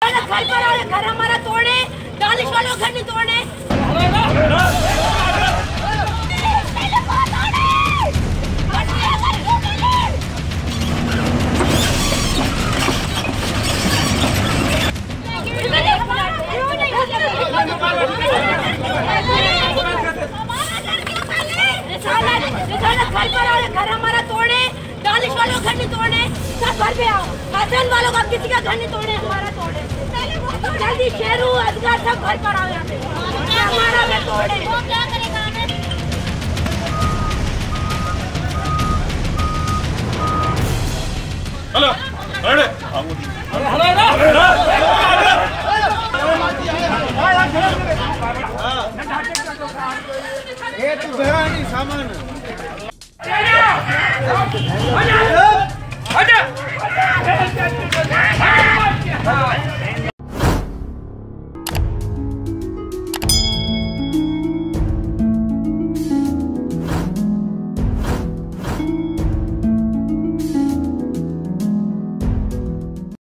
घर पर आए, घर हमारा तोड़े, दानिश वालों घर नहीं तोड़े। घर पर आए, घर हमारा तोड़े, दानिश वालों घर नहीं तोड़े। सब घर पे आओ, हसन वालों का किसी का घर नहीं तोड़े, हमारा तोड़े। जल्दी शेरू असगर सब घर पर आओ, यहाँ पे हमारा घर तोड़े। वो क्या करेगा? हेलो,